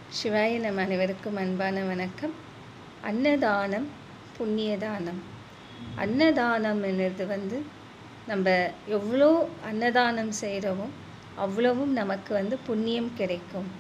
சிவாய நம்ம அனைவருக்கும் அன்பான வணக்கம். அன்னதானம் புண்ணியதானம். அன்னதானம் என்னது நம்ம எவ்வளோ அன்னதானம் செய்கிறோமோ அவ்வளவும் நமக்கு புண்ணியம் கிடைக்கும்.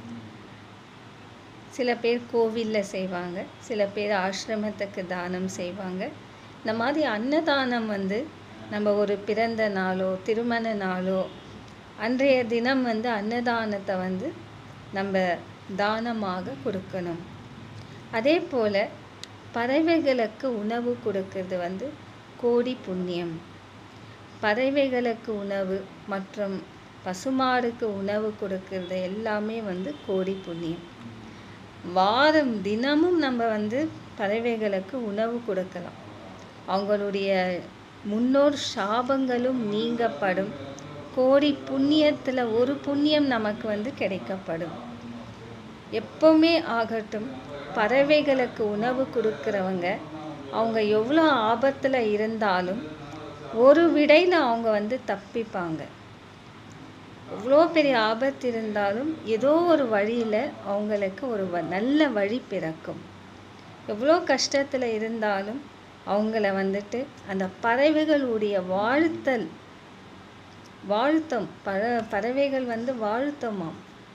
சில பேர் கோவிலில் செய்வாங்க, சில பேர் ஆசிரமத்துக்கு தானம் செய்வாங்க. இந்த மாதிரி அன்னதானம் நம்ம ஒரு பிறந்த நாளோ திருமண நாளோ அன்றைய தினம் அன்னதானத்தை நம்ம தானமாக கொடுக்கணும். அதே போல் பறவைகளுக்கு உணவு கொடுக்கறது கோடி புண்ணியம். பறவைகளுக்கு உணவு மற்றும் பசுமாடுக்கு உணவு கொடுக்கறது எல்லாமே கோடி புண்ணியம். வாரம் தினமும் நம்ம பறவைகளுக்கு உணவு கொடுக்கலாம். அவங்களுடைய முன்னோர் சாபங்களும் நீங்கப்படும். கோடி புண்ணியத்தில் ஒரு புண்ணியம் நமக்கு கிடைக்கப்படும். எப்பவுமே ஆகட்டும், பறவைகளுக்கு உணவு கொடுக்குறவங்க அவங்க எவ்வளோ ஆபத்தில் இருந்தாலும் ஒரு விடையில் அவங்க தப்பிப்பாங்க. எவ்வளோ பெரிய ஆபத்து இருந்தாலும் ஏதோ ஒரு வழியில் அவங்களுக்கு ஒரு நல்ல வழி பிறக்கும். எவ்வளோ கஷ்டத்தில் இருந்தாலும் அவங்கள அந்த பறவைகளுடைய வாழ்த்தம் பறவைகள் வாழ்த்தமாம்.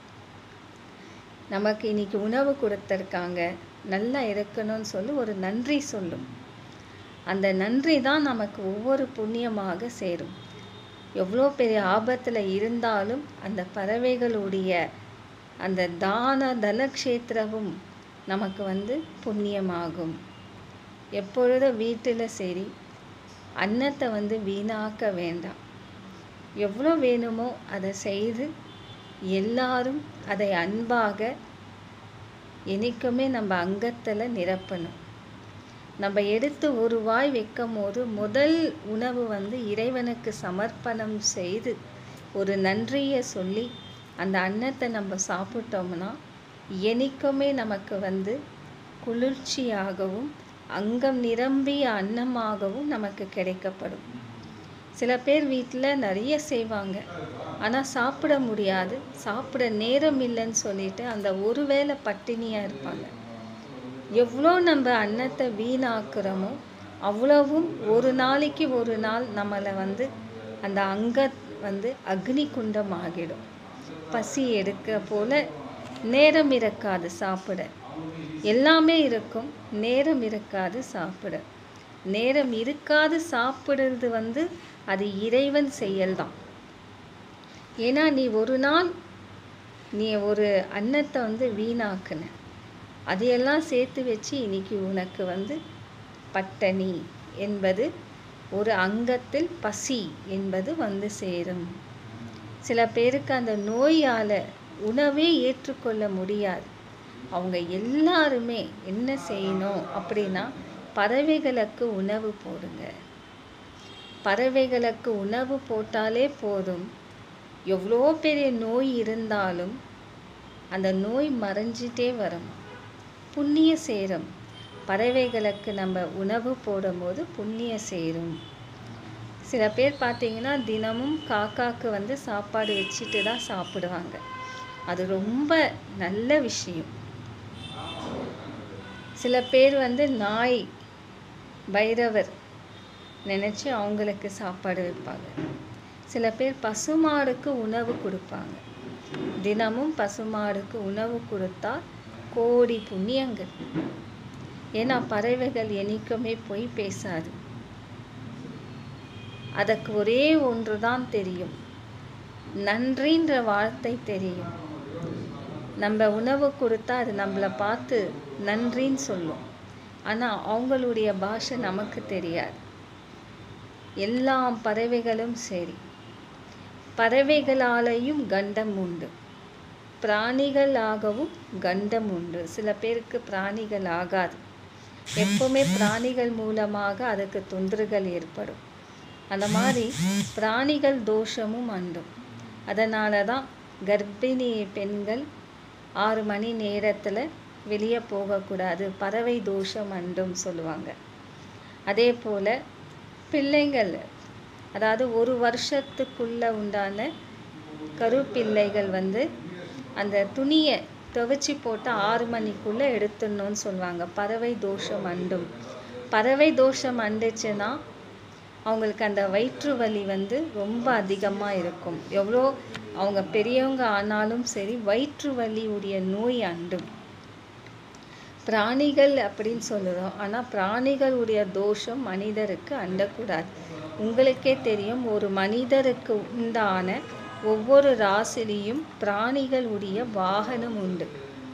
நமக்கு இன்னைக்கு உணவு கொடுத்துருக்காங்க, நல்லா இருக்கணும்னு சொல்லி ஒரு நன்றி சொல்லும். அந்த நன்றி தான் நமக்கு ஒவ்வொரு புண்ணியமாக சேரும். எவ்வளோ பெரிய ஆபத்தில் இருந்தாலும் அந்த பறவைகளுடைய அந்த தனக்ஷேத்திரமும் நமக்கு புண்ணியமாகும். எப்பொழுதும் வீட்டில் சரி அன்னத்தை வீணாக்க வேண்டாம். எவ்வளோ வேணுமோ அதை செய்து எல்லாரும் அதை அன்பாக என்னைக்குமே நம்ம அங்கத்தில் நிரப்பணும். நம்ம எடுத்து ஒரு வாய் வைக்கும் போது முதல் உணவு இறைவனுக்கு சமர்ப்பணம் செய்து ஒரு நன்றியை சொல்லி அந்த அன்னத்தை நம்ம சாப்பிட்டோம்னா என்னைக்குமே நமக்கு குளிர்ச்சியாகவும் அங்கம் நிரம்பிய அன்னமாகவும் நமக்கு கிடைக்கப்படும். சில பேர் வீட்டில் நிறைய செய்வாங்க, ஆனால் சாப்பிட முடியாது, சாப்பிட நேரம் இல்லைன்னு சொல்லிட்டு அந்த ஒரு வேளை பட்டினியாக இருப்பாங்க. எவ்வளோ நம்ம அன்னத்தை வீணாக்குறோமோ அவ்வளவும் ஒரு நாளைக்கு ஒரு நாள் நம்மளை அந்த அங்க அக்னி குண்டம் ஆகிடும். பசி எடுக்க போல் நேரம் இருக்காது சாப்பிட. எல்லாமே இருக்கும், நேரம் இருக்காது சாப்பிட. நேரம் இருக்காது சாப்பிடுறது அது இறைவன் செயல்தான். ஏன்னா நீ ஒரு நாள் நீ ஒரு அன்னத்தை வீணாக்குன, அதையெல்லாம் சேர்த்து வச்சு இன்னைக்கு உனக்கு பட்டணி என்பது ஒரு அங்கத்தில் பசி என்பது சேரும். சில பேருக்கு அந்த நோயால் உணவே ஏற்றுக்கொள்ள முடியாது. அவங்க எல்லாருமே என்ன செய்யணும் அப்படின்னா பறவைகளுக்கு உணவு போடுங்க. பறவைகளுக்கு உணவு போட்டாலே போதும். எவ்வளோ பெரிய நோய் இருந்தாலும் அந்த நோய் மறைஞ்சிட்டே வரும். புண்ணிய சேரும். பறவைகளுக்கு நம்ம உணவு போடும்போது புண்ணிய சேரும். சில பேர் பார்த்தீங்கன்னா தினமும் காக்காக்கு சாப்பாடு வச்சுட்டு தான் சாப்பிடுவாங்க. அது ரொம்ப நல்ல விஷயம். சில பேர் நாய் பைரவர் நினச்சி அவங்களுக்கு சாப்பாடு வைப்பாங்க. சில பேர் பசுமாடுக்கு உணவு கொடுப்பாங்க. தினமும் பசுமாடுக்கு உணவு கொடுத்தா கோடி புண்ணியங்கள். ஏன்னா பறவைகள் என்னைக்குமே பொய் பேசாது. அதற்கு ஒரே ஒன்று தான் தெரியும், நன்றின்ற வார்த்தை தெரியும். நம்ம உணவு கொடுத்தா அது நம்மளை பார்த்து நன்றின்னு சொல்லும். ஆனால் அவங்களுடைய பாஷை நமக்கு தெரியாது. எல்லா பறவைகளும் சரி, பறவைகளாலேயும் கண்டம் உண்டு, பிராணிகளாகவும் கண்டம் உண்டு. சில பேருக்கு பிராணிகள் ஆகாது. எப்பவுமே பிராணிகள் மூலமாக அதுக்கு தொந்தரவுகள் ஏற்படும். அந்த மாதிரி பிராணிகள் தோஷமும் அண்டும். அதனால தான் கர்ப்பிணி பெண்கள் 6 மணி நேரத்தில் வெளியே போகக்கூடாது, பறவை தோஷம் அண்டும் சொல்லுவாங்க. அதே போல் பிள்ளைங்கள், அதாவது 1 வருஷத்துக்குள்ளே உண்டான கருப்பிள்ளைகள் அந்த துணியை துவைச்சி போட்டு 6 மணிக்குள்ளே எடுத்துடணும்னு சொல்லுவாங்க. பறவை தோஷம் அண்டும். பறவை தோஷம் அண்டுச்சுன்னா அவங்களுக்கு அந்த வயிற்று வலி ரொம்ப அதிகமாக இருக்கும். எவ்வளோ அவங்க பெரியவங்க ஆனாலும் சரி வயிற்று வலியுடைய நோய் அண்டும். பிராணிகள் அப்படின்னு சொல்லுறோம், ஆனால் பிராணிகளுடைய தோஷம் மனிதருக்கு அண்டக்கூடாது. உங்களுக்கே தெரியும், ஒரு மனிதருக்கு உண்டான ஒவ்வொரு ராசிலையும் பிராணிகளுடைய வாகனம் உண்டு.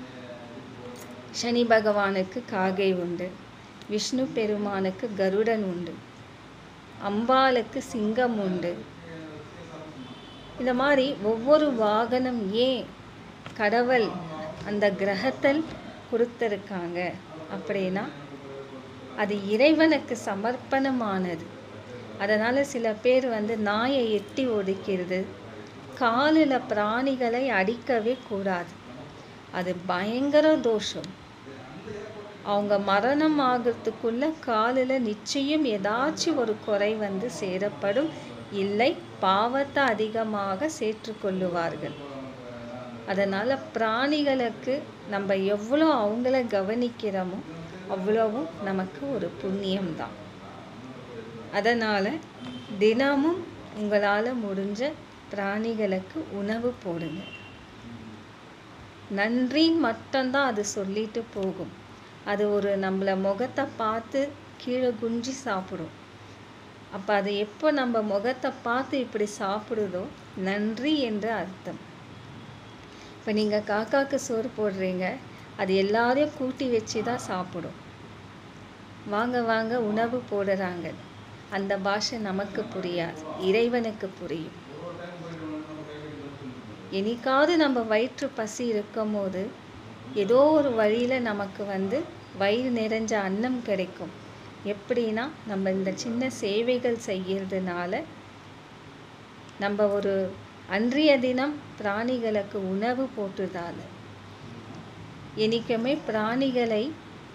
சனி பகவானுக்கு காகை உண்டு, விஷ்ணு பெருமானுக்கு கருடன் உண்டு, அம்பாளுக்கு சிங்கம் உண்டு. இந்த மாதிரி ஒவ்வொரு வாகனம் ஏன் கடவுள் அந்த கிரகத்தில் கொடுத்துருக்காங்க அப்படின்னா அது இறைவனுக்கு சமர்ப்பணமானது. அதனால் சில பேர் நாயை எட்டி ஒதுக்கிறது, காலில் பிராணிகளை அடிக்கவே கூடாது. அது பயங்கர தோஷம். அவங்க மரணம் ஆகிறதுக்குள்ள காலில் நிச்சயம் ஏதாச்சும் ஒரு குறை சேரப்படும், இல்லை பாவத்தை அதிகமாக சேர்த்துக்கொள்ளுவார்கள். அதனால் பிராணிகளுக்கு நம்ம எவ்வளோ அவங்கள கவனிக்கிறோமோ அவ்வளவும் நமக்கு ஒரு புண்ணியம்தான். அதனால் தினமும் உங்களால் முடிஞ்ச பிராணிகளுக்கு உணவு போடுங்க. நன்றி மட்டும்தான் அது சொல்லிட்டு போகும். அது ஒரு நம்மளை முகத்தை பார்த்து கீழே குஞ்சி சாப்பிடும். அப்போ அது எப்போ நம்ம முகத்தை பார்த்து இப்படி சாப்பிடுதோ நன்றி என்ற அர்த்தம். இப்போ நீங்கள் காக்காக்கு சோறு போடுறீங்க, அது எல்லாரையும் கூட்டி வச்சு தான் சாப்பிடும். வாங்க வாங்க உணவு போடுறாங்க, அந்த பாஷை நமக்கு புரியாது, இறைவனுக்கு புரியும். என்னைக்காவது நம்ம வயிற்று பசி இருக்கும் போது ஏதோ ஒரு வழியில் நமக்கு வயிறு நிறைஞ்ச அன்னம் கிடைக்கும். எப்படின்னா நம்ம இந்த சின்ன சேவைகள் செய்கிறதுனால நம்ம ஒரு அன்றைய தினம் பிராணிகளுக்கு உணவு போட்டுதால. என்னைக்குமே பிராணிகளை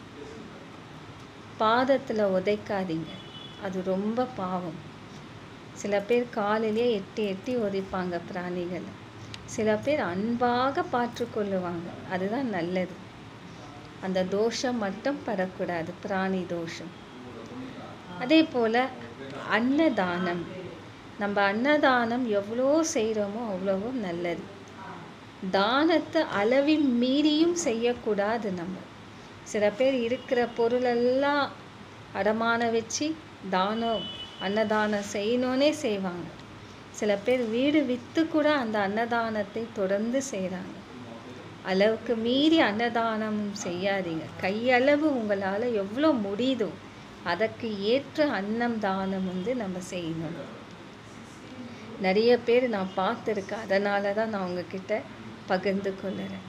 பாதத்தில் உதைக்காதீங்க, அது ரொம்ப பாவம். சில பேர் காலிலே எட்டி எட்டி உதைப்பாங்க பிராணிகளை. சில பேர் அன்பாக பார்த்துக்கொள்ளுவாங்க, அதுதான் நல்லது. அந்த தோஷம் மட்டும் படக்கூடாது, பிராணி தோஷம். அதே போல் அன்னதானம், நம்ம அன்னதானம் எவ்வளோ செய்கிறோமோ அவ்வளவும் நல்லது. தானத்தை அளவின் மீறியும் செய்யக்கூடாது. நம்ம சில பேர் இருக்கிற பொருளெல்லாம் அடமான வச்சு அன்னதானம் செய்யணுன்னே செய்வாங்க. சில பேர் வீடு விற்று கூட அந்த அன்னதானத்தை தொடர்ந்து செய்கிறாங்க. அளவுக்கு மீறி அன்னதானமும் செய்யாதீங்க. கையளவு உங்களால் எவ்வளோ முடியுதோ அதற்கு ஏற்ற அன்னம் தானம் நம்ம செய்யணும். நிறைய பேர் நான் பார்த்துருக்கேன், அதனால தான் நான் உங்ககிட்ட பகிர்ந்து கொள்ளுறேன்.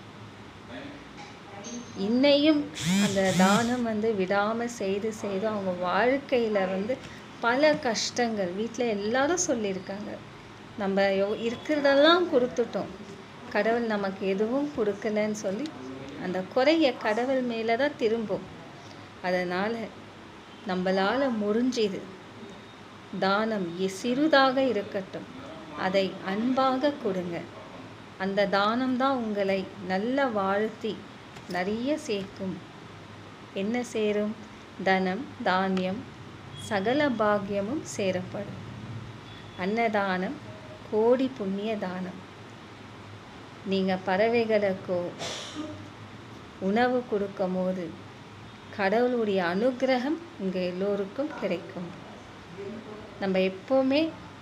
இன்னையும் அந்த தானம் விடாமல் செய்து செய்து அவங்க வாழ்க்கையில் பல கஷ்டங்கள், வீட்டில் எல்லாரும் சொல்லியிருக்காங்க, நம்ம இருக்கிறதெல்லாம் கொடுத்துட்டோம், கடவுள் நமக்கு எதுவும் கொடுக்கலன்னு சொல்லி அந்த குறைய கடவுள் மேலே தான் திரும்பும். அதனால் நம்மளால் முடிஞ்சது தானம் சிறிதாக இருக்கட்டும், அதை அன்பாக கொடுங்க. அந்த தானம்தான் உங்களை நல்ல வாழ்த்தி நிறைய சேர்க்கும். என்ன சேரும்? தனம், தானியம், சகல பாக்கியமும் சேரப்படும். அன்னதானம் கோடி புண்ணிய தானம். நீங்கள் பறவைகளுக்கோ உணவு கொடுக்கும் போது கடவுளுடைய அனுகிரகம் உங்கள் எல்லோருக்கும் கிடைக்கும். நம்ம எப்போவுமே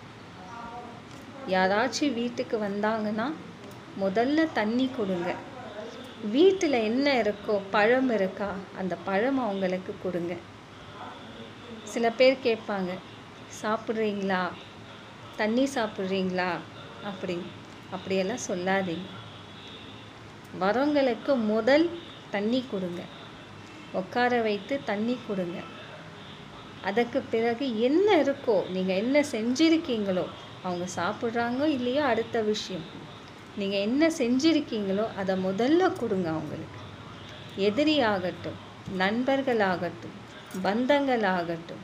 யாராச்சும் வீட்டுக்கு வந்தாங்கன்னா முதல்ல தண்ணி கொடுங்க. வீட்டில் என்ன இருக்கோ, பழம் இருக்கா, அந்த பழம் அவங்களுக்கு கொடுங்க. சில பேர் கேட்பாங்க, சாப்பிட்றீங்களா, தண்ணி சாப்பிட்றீங்களா அப்படியெல்லாம் சொல்லாதீங்க. வரவங்களுக்கு முதல் தண்ணி கொடுங்க, உட்கார வைத்து தண்ணி கொடுங்க. அதுக்கு பிறகு என்ன இருக்கோ, நீங்கள் என்ன செஞ்சுருக்கீங்களோ, அவங்க சாப்பிட்றாங்களோ இல்லையோ அடுத்த விஷயம், நீங்கள் என்ன செஞ்சுருக்கீங்களோ அதை முதல்ல கொடுங்க அவங்களுக்கு. எதிரியாகட்டும், நண்பர்களாகட்டும், பந்தங்களாகட்டும்,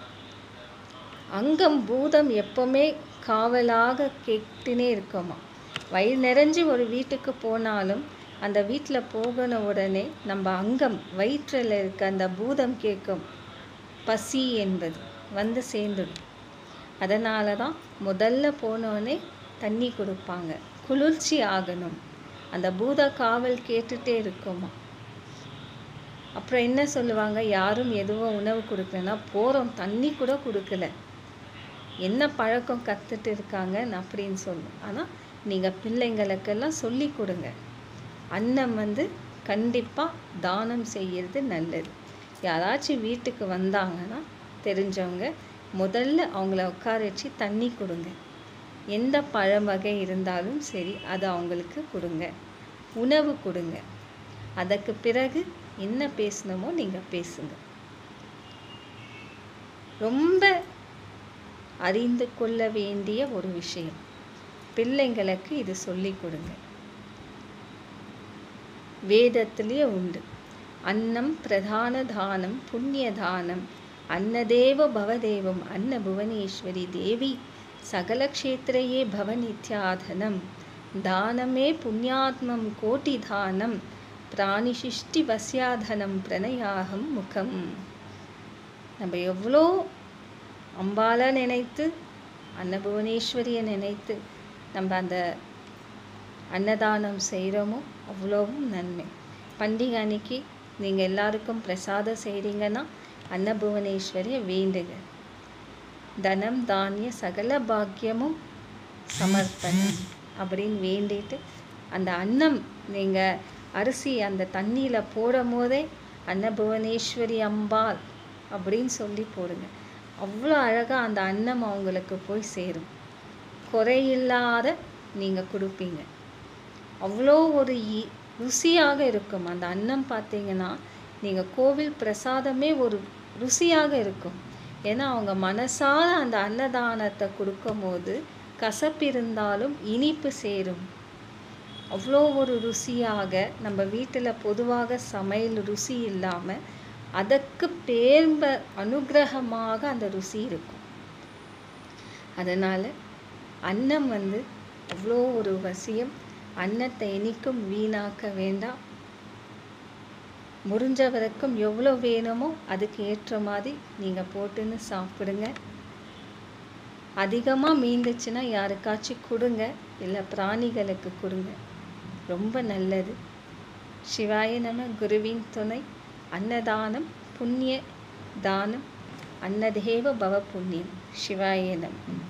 அங்கம் பூதம் எப்பவுமே காவலாக கேட்டுனே இருக்கோமா. வயிறு நிறைஞ்சி ஒரு வீட்டுக்கு போனாலும் அந்த வீட்டில் போகன உடனே நம்ம அங்கம் வயிற்றில் இருக்க அந்த பூதம் கேட்கும், பசி என்பது வந்து சேர்ந்துடும். அதனால தான் முதல்ல போனோடனே தண்ணி கொடுப்பாங்க. குளிர்ச்சி ஆகணும், அந்த பூத காவல் கேட்டுகிட்டே இருக்குமா. அப்புறம் என்ன சொல்லுவாங்க, யாரும் எதுவும் உணவு கொடுக்கலன்னா போகிறோம், தண்ணி கூட கொடுக்கல, என்ன பழக்கம் கற்றுட்டு இருக்காங்க அப்படின்னு சொல்லும். ஆனால் நீங்கள் பிள்ளைங்களுக்கெல்லாம் சொல்லி கொடுங்க, அன்னம் வந்து கண்டிப்பாக தானம் செய்கிறது நல்லது. யாராச்சும் வீட்டுக்கு வந்தாங்கன்னா தெரிஞ்சவங்க முதல்ல அவங்கள உட்கார வச்சு தண்ணி கொடுங்க. எந்த பழ வகை இருந்தாலும் சரி அதை அவங்களுக்கு கொடுங்க, உணவு கொடுங்க. அதற்கு பிறகு என்ன பேசணுமோ நீங்கள் பேசுங்க. ரொம்ப அறிந்து கொள்ள வேண்டிய ஒரு விஷயம், பிள்ளைங்களுக்கு இது சொல்லி கொடுங்க. வேதத்திலேயே உண்டு, அன்னம் பிரதான தானம் புண்ணிய தானம், அன்னதேவ பவதேவம் அன்ன புவனேஸ்வரி தேவி சகலக்ஷேத்ரையே பவநித்யாதனம், தானமே புண்ணியாத்மம் கோட்டி தானம், பிராணிசிஷ்டி வசியாதனம் பிரணயாகம் முகம். நம்ம எவ்வளோ அம்பாலை நினைத்து அன்னபுவனேஸ்வரியை நினைத்து நம்ம அந்த அன்னதானம் செய்கிறோமோ அவ்வளோவும் நன்மை. பண்டிகை அன்னைக்கு நீங்கள் எல்லாருக்கும் பிரசாதம் செய்கிறீங்கன்னா அன்னபுவனேஸ்வரியை வேண்டுங்க. தனம் தானிய சகல பாக்கியமும் சமர்ப்பணம் அப்படின்னு வேண்டிட்டு அந்த அன்னம் நீங்கள் அரிசி அந்த தண்ணியில் போடும் போதே அன்னபுவனேஸ்வரி அம்பாள் அப்படின்னு சொல்லி போடுங்க. அவ்வளோ அழகாக அந்த அன்னம் அவங்களுக்கு போய் சேரும், குறையில்லாத நீங்கள் கொடுப்பீங்க. அவ்வளோ ஒரு ருசியாக இருக்கும் அந்த அன்னம். பார்த்தீங்கன்னா நீங்கள் கோவில் பிரசாதமே ஒரு ருசியாக இருக்கும். ஏன்னா அவங்க மனசால அந்த அன்னதானத்தை கொடுக்கும் போது கசப்பு இருந்தாலும் இனிப்பு சேரும். அவ்வளோ ஒரு ருசியாக, நம்ம வீட்டில் பொதுவாக சமையல் ருசி இல்லாமல் அதற்கு பேர்ந்த அனுகிரகமாக அந்த ருசி இருக்கும். அதனால் அன்னம் வந்து அவ்வளோ ஒரு வசியம். அன்னத்தை என்னைக்கும் வீணாக்க வேண்டாம். முடிஞ்ச வரைக்கும் எவ்வளோ வேணுமோ அதுக்கு ஏற்ற மாதிரி நீங்கள் போட்டுன்னு சாப்பிடுங்க. அதிகமாக மீந்துச்சுன்னா யாருக்காச்சும் கொடுங்க, இல்லை பிராணிகளுக்கு கொடுங்க, ரொம்ப நல்லது. சிவாய நம. குருவின் துணை. அன்னதானம் புண்ணிய தானம், அன்னதேவ பவ புண்ணியம். சிவாய நம.